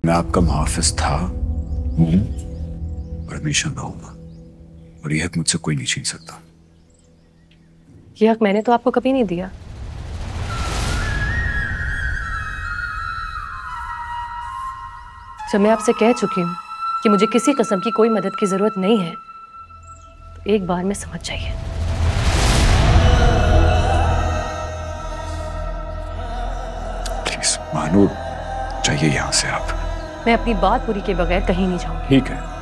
मैं आपका मुहाफिज था, हूं और हमेशा रहूंगा, और यह हक मुझसे कोई नहीं छीन सकता। ये हक मैंने तो आपको कभी नहीं दिया। जब मैं आपसे कह चुकी हूं कि मुझे किसी किस्म की कोई मदद की जरूरत नहीं है, तो एक बार में समझ जाइए। प्लीज मानो, चाहिए यहां से आप। मैं अपनी बात पूरी के बगैर कहीं नहीं जाऊंगी। ठीक है,